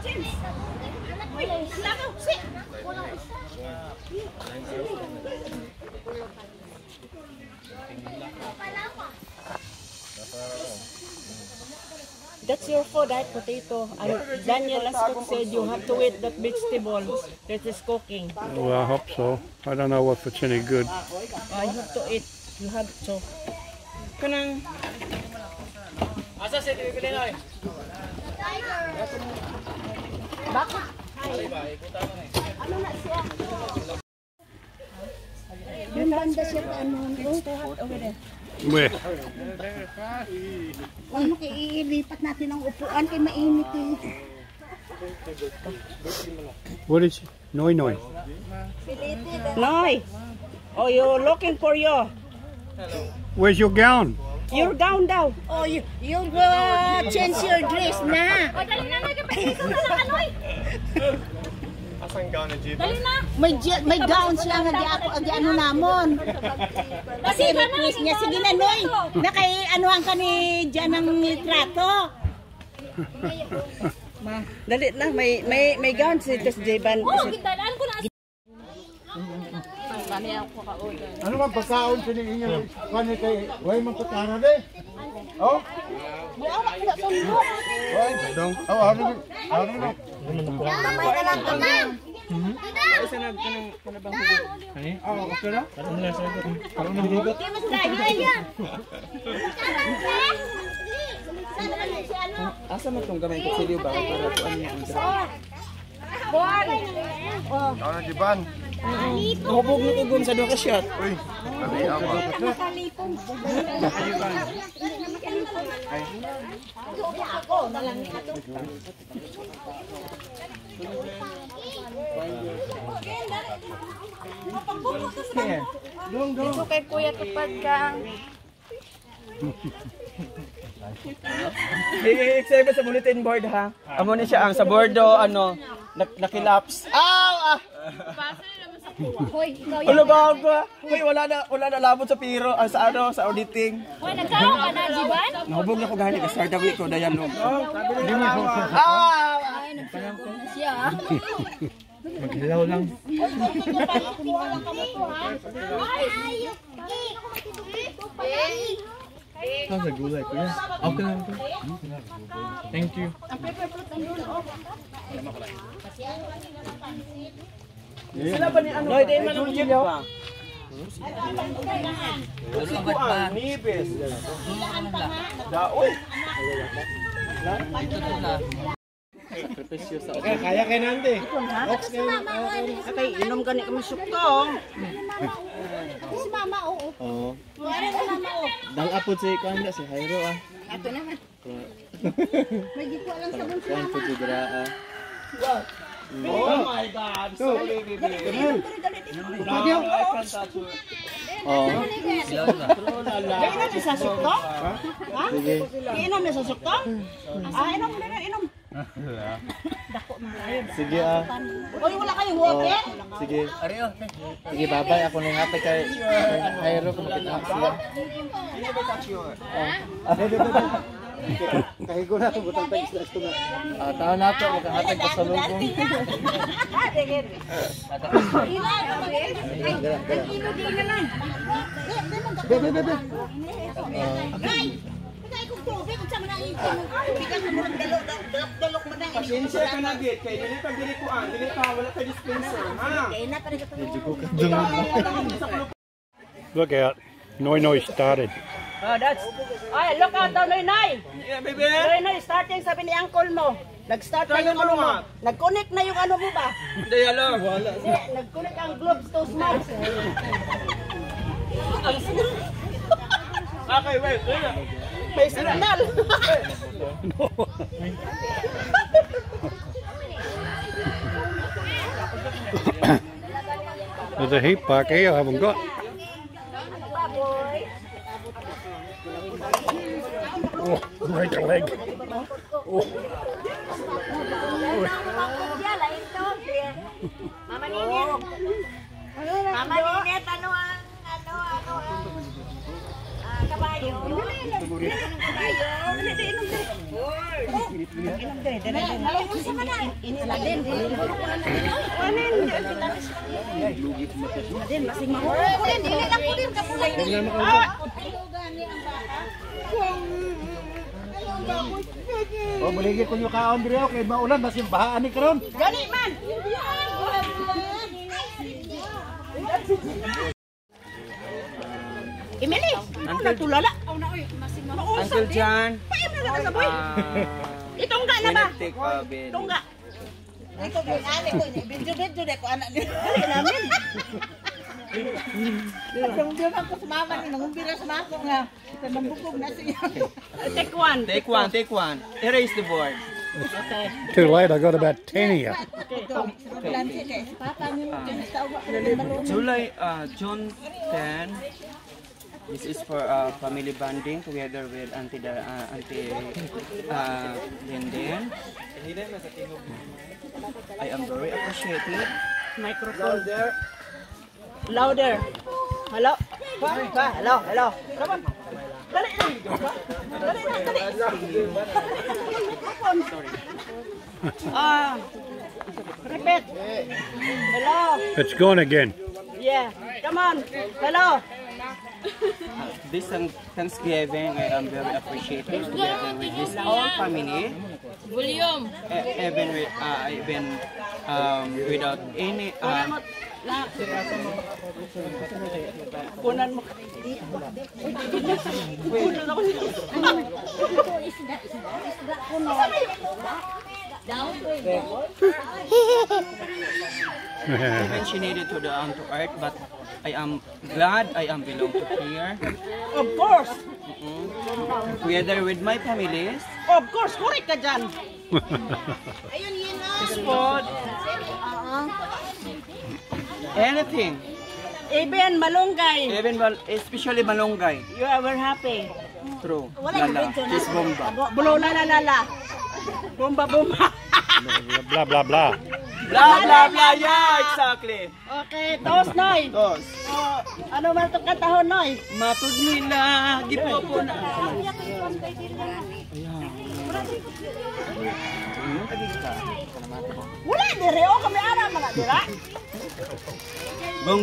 That's your food, right? Potato. And Daniel last cook said you have to eat that vegetable that is cooking. Well, I hope so. I don't know if it's any good. You have to eat. You have to. Kanang. Asa sa bibili na? Bakit? Ano na siya? Yung banda siya ano? It's too hot over there. Where? Ano kaya iilipat natin ang upuan kay mainit eh. What is Noi Noi? Noy! Oh, you're looking for you. Where's your gown? Your gown daw. Oh, you change your dress na. O, dali na, nagpapahiso na lang, Anoy. Asang gown na jeep? Dali na. May gown siya nga di ano namon. Kasi request niya, sige na Noy, nakay anuhan ka ni dyan ng litrato. Dali na, may gown si Tos J-Ban. Oo, gindalaan ko na. Ano man pagkaon sa ninyo? Kani kay way man patara de. Oh? Way dong. Oh, ano? Mamay na lang ka na. Isa na kanang hugot. Ani? Oh, okay ra? Ano na sa hugot? Ano na hugot? Asa man tong gamay ko silyo ba para kuan niya ang Ano na jiban? hubog na kugon sa duha ka shot. Uy. Dali ama. Ito kay Kuya Tupad kang. I-exhibit sa bulletin board ha. Amo ni siya ang sa bordo ano nakilaps. Aw! Hoy, ikaw Ulo ba ako? Hoy, wala na labot sa piro sa ano sa auditing. Hoy, nagkaroon ka na, Jiban? Nahubog na ko gani ka start week ko dayan no. Di mo ko. Ay, nagkaroon na siya. Maghilaw lang. Sa gulay ko yan. Okay lang ito. Thank you. Sila ba ni ano? Noy, di man ang gilyo. Kuan, nibes. Daoy. Okay, kaya kay nante. Okay, inom ka ni kami suktong. Si mama oo. Oo. Wala si mama oo. Dalapod si kuan si Jairo ah. Ato naman. May gikuha lang sa bunso Kuan mama. po judra ah. Oh my God. So, Oh. Inom na sa suktong? Ha? Sige. Inom na sa suktong? Inom na, inom. Sige ah. Oy, wala kayong water? Sige. Sige, babay ako nang hatag kay Jairo kung makita siya. kahigo na to butang tagis na ito na. Taon na to makahatag pa sa lubong. Bebe. Pasensya ka na git kay dili pag dili kuan, dili pa wala ka dispenser, ha. Look out. Noi Noi started. That's... Ay, look out daw, Noy-Noy! Yeah, baby. Noy-Noy, starting sabi ni uncle mo. Nag-start na yung ano mo. Nag-connect na yung ano mo ba? Hindi alam. Wala. Hindi, nag-connect ang globes to smiles. Okay, wait. May signal. There's a heat pack here I haven't got. Oh, right the leg. Oh. Mama Ninit. Mama Ninit, ano ang kabayo? Kabayo. Oh, buligi ko yung kaon diri kay maulan basi bahaan ni karon. Gani man. Emily, natulala. Uncle John. Itongga na ba? Take bed. Tongga. Ito ginani ko ni video de ko anak ni. Namin. Nagdumdum ako sa mama ni nangumbira sa mako nga. Nambukog na siya. Take one. Take one. Erase the board. Too late, I got about 10 of you. Plansi kay papa ni mo dyan sa uwa. July, June 10. This is for family bonding together with Auntie Denden. I am very appreciative. Microphone. Louder. Hello. Hello. Hello. Come on. Dali lang. Dali lang. Repeat. Hello. It's gone again. Yeah. Come on. Hello. This Thanksgiving, I am very appreciative together with this whole family. Volume. Even without any Kunan mo. even she needed to the to earth, but I am glad I am belong to here. Of course. Together with my families. Of course. Correct ka dyan. Sport. Anything. Even malunggay. Even especially malunggay. You are very happy. True. Lala. Kiss bomba. Bulo la la la la. Bomba bomba. Blah, blah, blah. Blah blah blah. Yeah, exactly. Okay. Toast, Noy. Tos. Ano man itong katahon, Noy? Matud nila. Gipo po na. Wala, dire. O, kami ara mga dira. Gong.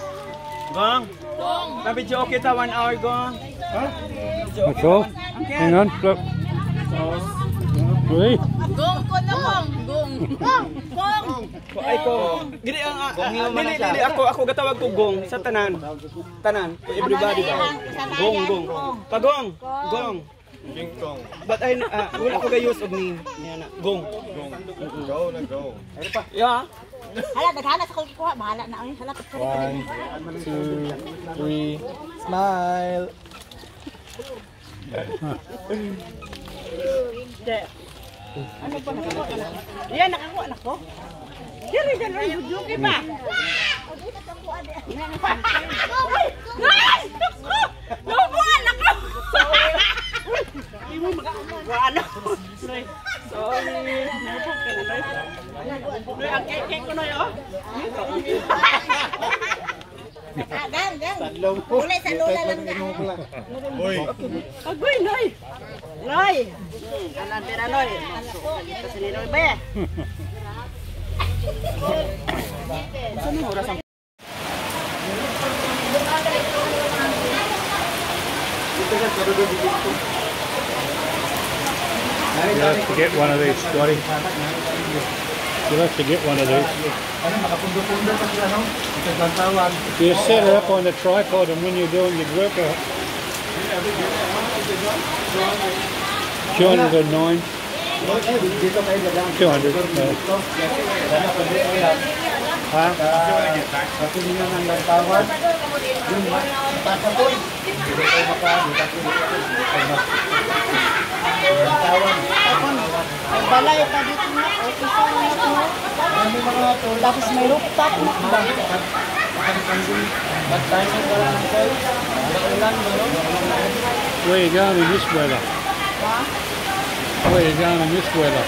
Nabidyo kita 1 hour gong. That's all. Hang on. Look. Three. Gong ko na kong. Gong. Ay ko. Dili dili ako gatawag ko gong sa tanan. Tanan. Everybody ba? Gong. Pagong. Gong. Gingkong. But I wala ko ga-use og name. Niya na. Gong. Go na go. Ano pa? Yeah. Hala, naghanas ako ikuha. Bahala na. Hala, 1, 2, 3. Smile. Ano pa nakakuha ka na? Yan, nakakuha na ko. Diri, dali. Bujuki pa. Lubuan ako! Hindi mo makakuhaan ako. Sorry. Nabukog ka na, Noy. Noy, ang cake ko, Noy, oh. Gang. Ulay sa lola lang na. Agoy, Noy. Noy. Alam tira, Noy. Kasi ni Noy, be. You'll have to get one of these, Scotty. You'll have to get one of these. You set it up on the tripod, and when you're doing your workout, 209. 200. Huh? Balay pa dito na. Tapos may rooftop na. Where are you going in this weather? Where are you going in this weather?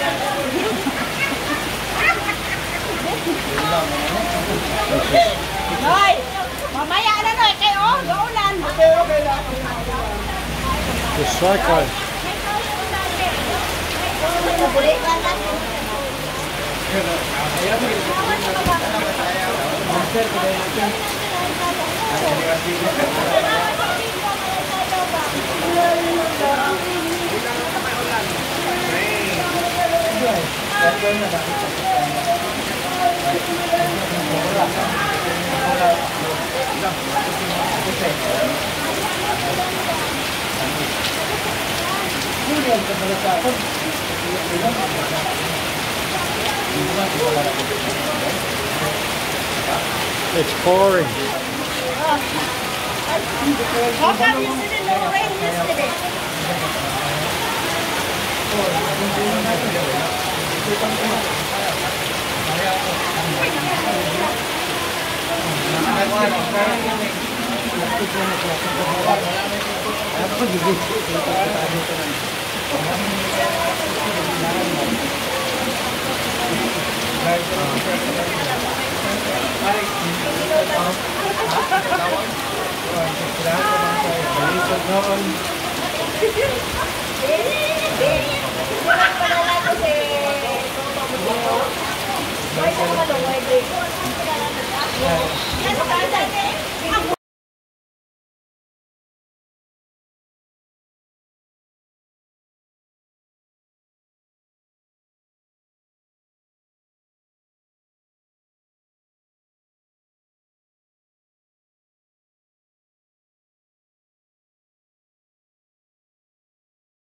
Noy, mamaya na, Noy. Kayo, gaulan. The cyclone. It's pouring. How come you didn't know rain yesterday? Yes,